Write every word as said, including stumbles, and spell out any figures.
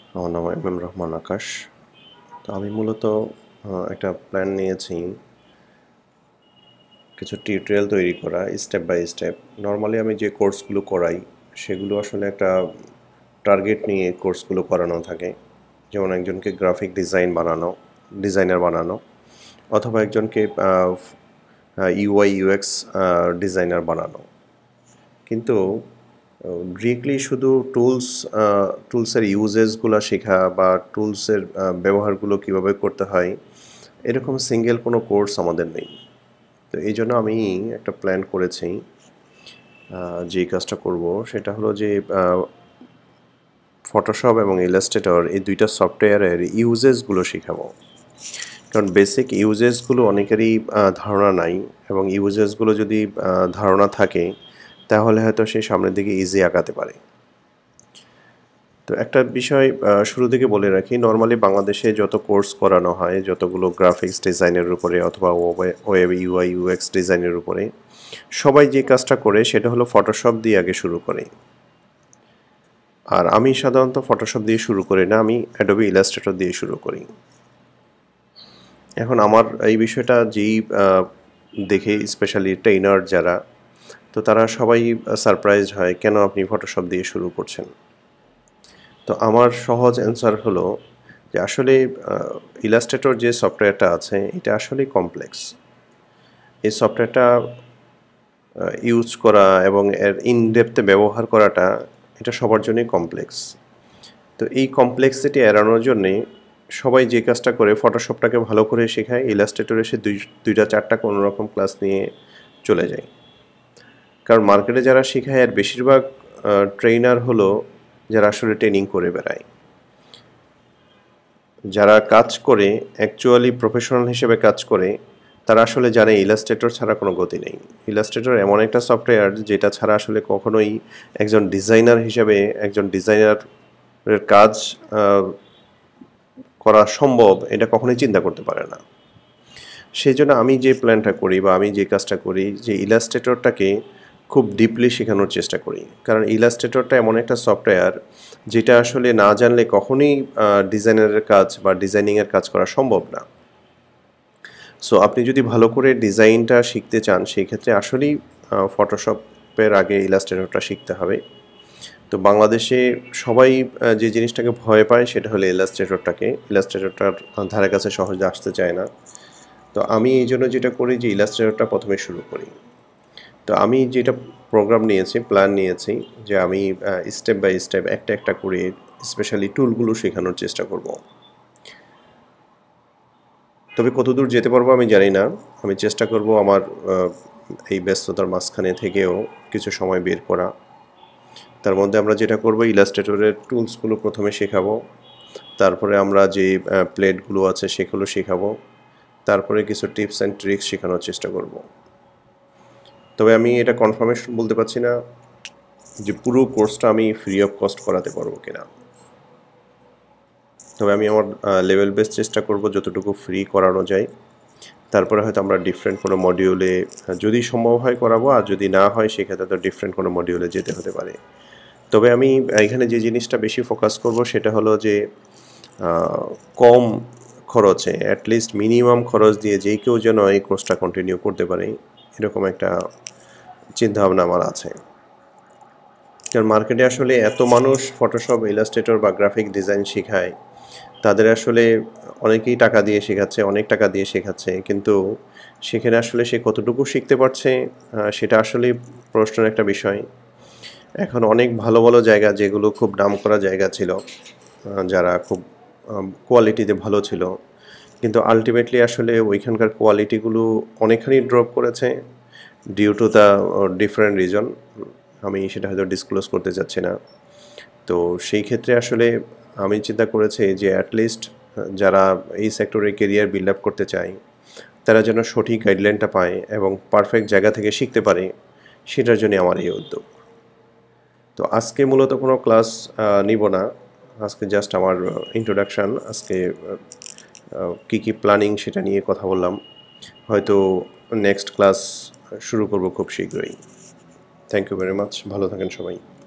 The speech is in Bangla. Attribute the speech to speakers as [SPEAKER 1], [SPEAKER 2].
[SPEAKER 1] আমার নাম এম এম রহমান আকাশ। তো আমি মূলত আহ, একটা প্ল্যান নিয়েছি কিছু টিউটোরিয়াল তৈরি করা স্টেপ বাই স্টেপ। নর্মালি আমি যে কোর্সগুলো করাই সেগুলো আসলে একটা টার্গেট নিয়ে কোর্সগুলো করানো থাকে। যেমন একজনকে গ্রাফিক ডিজাইন বানানো, ডিজাইনার বানানো, অথবা একজনকে ইউআই ইউএক্স ডিজাইনার বানানো। কিন্তু ডিরেক্টলি শুধু টুলস টুলসের ইউজেসগুলো শেখা বা টুলসের ব্যবহারগুলো কীভাবে করতে হয় এরকম সিঙ্গেল কোনো কোর্স আমাদের নেই। তো এই জন্য আমি একটা প্ল্যান করেছি, যে কাজটা করব সেটা হলো যে ফটোশপ এবং ইলাস্ট্রেটর এই দুইটা সফটওয়্যারের ইউজেসগুলো শেখাবো। কারণ বেসিক ইউজেসগুলো অনেকেরই ধারণা নাই, এবং ইউজেসগুলো যদি ধারণা থাকে তাহলে হয়তো সে সামনের দিকে ইজি আগাতে পারে। তো একটা বিষয় শুরু থেকে বলে রাখি, নর্মালি বাংলাদেশে যত কোর্স করানো হয়, যতগুলো গ্রাফিক্স ডিজাইনের উপরে অথবা ওয়েব ইউআই ইউএক্স ডিজাইনের উপরে, সবাই যে কাজটা করে সেটা হলো ফটোশপ দিয়ে আগে শুরু করে। আর আমি সাধারণত ফটোশপ দিয়ে শুরু করি না, আমি অ্যাডোবি ইলাস্ট্রেটর দিয়ে শুরু করি। এখন আমার এই বিষয়টা যেই দেখে স্পেশালি ট্রেনার যারা, তো তারা সবাই সারপ্রাইজড হয় কেন আপনি ফটোশপ দিয়ে শুরু করছেন। তো আমার সহজ অ্যান্সার হলো যে আসলে ইলাস্ট্রেটর যে সফটওয়্যারটা আছে এটা আসলেই কমপ্লেক্স। এই সফটওয়্যারটা ইউজ করা এবং এর ইনডেপথে ব্যবহার করাটা এটা সবার জন্যই কমপ্লেক্স। তো এই কমপ্লেক্সিটি এড়ানোর জন্যে সবাই যে কাজটা করে ফটোশপটাকে ভালো করে শেখায়, ইলাস্ট্রেটর এসে দুই দুইটা চারটা কোনো রকম ক্লাস নিয়ে চলে যায়। কারণ মার্কেটে যারা শেখায় এর বেশিরভাগ ট্রেনার হলো যারা আসলে ট্রেনিং করে বেড়ায়। যারা কাজ করে অ্যাকচুয়ালি প্রফেশনাল হিসেবে কাজ করে তারা আসলে জানে ইলাস্ট্রেটর ছাড়া কোনো গতি নেই। ইলাস্ট্রেটর এমন একটা সফটওয়্যার যেটা ছাড়া আসলে কখনোই একজন ডিজাইনার হিসেবে একজন ডিজাইনারের কাজ করা সম্ভব এটা কখনোই চিন্তা করতে পারে না। সেই জন্য আমি যে প্ল্যানটা করি বা আমি যে কাজটা করি, যে ইলাস্ট্রেটরটাকে খুব ডিপলি শেখানোর চেষ্টা করি। কারণ ইলাস্ট্রেটরটা এমন একটা সফটওয়্যার যেটা আসলে না জানলে কখনোই ডিজাইনারের কাজ বা ডিজাইনিংয়ের কাজ করা সম্ভব না। সো আপনি যদি ভালো করে ডিজাইনটা শিখতে চান সেই ক্ষেত্রে আসলেই ফটোশপের আগে ইলাস্ট্রেটরটা শিখতে হবে। তো বাংলাদেশে সবাই যে জিনিসটাকে ভয় পায় সেটা হলো ইলাস্ট্রেটরটাকে, ইলাস্ট্রেটরটার ধারে কাছে সহজে আসতে চায় না। তো আমি এই জন্য যেটা করি যে ইলাস্ট্রেটরটা প্রথমে শুরু করি। তো আমি যেটা প্রোগ্রাম নিয়েছি, প্ল্যান নিয়েছি যে আমি স্টেপ বাই স্টেপ একটা একটা করে স্পেশালি টুলগুলো শেখানোর চেষ্টা করব। তবে কতদূর যেতে পারবো আমি জানি না। আমি চেষ্টা করব আমার এই ব্যস্ততার মাঝখানে থেকেও কিছু সময় বের করা। তার মধ্যে আমরা যেটা করব ইলাস্ট্রেটরের টুলসগুলো প্রথমে শেখাবো, তারপরে আমরা যে প্লেটগুলো আছে সেগুলো শেখাবো, তারপরে কিছু টিপস অ্যান্ড ট্রিক্স শেখানোর চেষ্টা করব। তবে আমি এটা কনফার্মেশন বলতে পারছি না যে পুরো কোর্সটা আমি ফ্রি অফ কস্ট করাতে পারবো কিনা। তবে আমি আমার লেভেল বেস চেষ্টা করব যতটুকু ফ্রি করানো যায়। তারপরে হয়তো আমরা ডিফারেন্ট কোনো মডিউলে যদি সম্ভব হয় করাবো, আর যদি না হয় সেক্ষেত্রে তো ডিফারেন্ট কোনো মডিউলে যেতে হতে পারে। তবে আমি এখানে যে জিনিসটা বেশি ফোকাস করব সেটা হলো যে কম খরচে, অ্যাটলিস্ট মিনিমাম খরচ দিয়ে যে কেউ যেন এই কোর্সটা কন্টিনিউ করতে পারে এরকম একটা চিন্তাভাবনা আমার আছে। কারণ মার্কেটে আসলে এত মানুষ ফটোশপ, ইলাস্ট্রেটর বা গ্রাফিক ডিজাইন শেখায়, তাদের আসলে অনেকেই টাকা দিয়ে শেখাচ্ছে, অনেক টাকা দিয়ে শেখাচ্ছে, কিন্তু সেখানে আসলে সে কতটুকু শিখতে পারছে সেটা আসলে প্রশ্নের একটা বিষয়। এখন অনেক ভালো ভালো জায়গা যেগুলো খুব নাম করা জায়গা ছিল, যারা খুব কোয়ালিটিতে ভালো ছিল, কিন্তু আলটিমেটলি আসলে ওইখানকার কোয়ালিটিগুলো অনেকখানি ড্রপ করেছে due to the different reason. আমি সেটা হয়তো ডিসক্লোজ করতে চাচ্ছি না। তো সেই ক্ষেত্রে আসলে আমি চিন্তা করেছি যে অ্যাটলিস্ট যারা এই সেক্টরে কেরিয়ার বিল্ড আপ করতে চায় তারা যেন সঠিক গাইডলাইনটা পায় এবং পারফেক্ট জায়গা থেকে শিখতে পারে, সেটার জন্য আমার এই উদ্যোগ। তো আজকে মূলত কোনো ক্লাস নিব না, আজকে জাস্ট আমার ইন্ট্রোডাকশান, আজকে কী কী প্ল্যানিং সেটা নিয়ে কথা বললাম। হয়তো নেক্সট ক্লাস শুরু করব খুব শীঘ্রই। থ্যাংক ইউ ভেরি মাচ, ভালো থাকেন সবাই।